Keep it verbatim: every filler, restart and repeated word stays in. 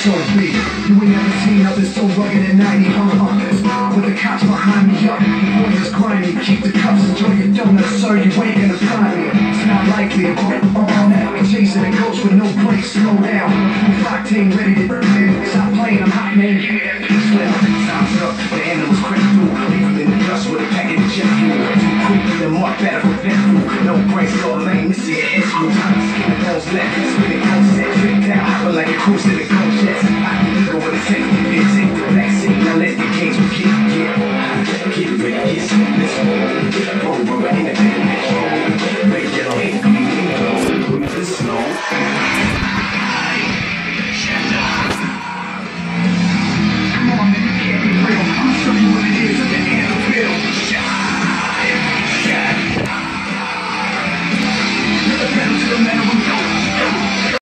so be. You ain't never seen nothing so rugged and ninety, huh? With the cops behind me up, the boys is grimy. Keep the cups, enjoy your donuts, sir, you ain't gonna find me. It's not likely, but all that we chasing a ghost with no brakes, slow down. Full team ready to stop playing, I'm hot man, give me that peace well. Time's up, the animals crept through, leave them in the dust with a packet of jet fuel. Too quick, the mark better prevent food. No brakes, no lane, this is a head screw. Skin bones left, spinning close, set trick down, hopping like a cruise to the coast.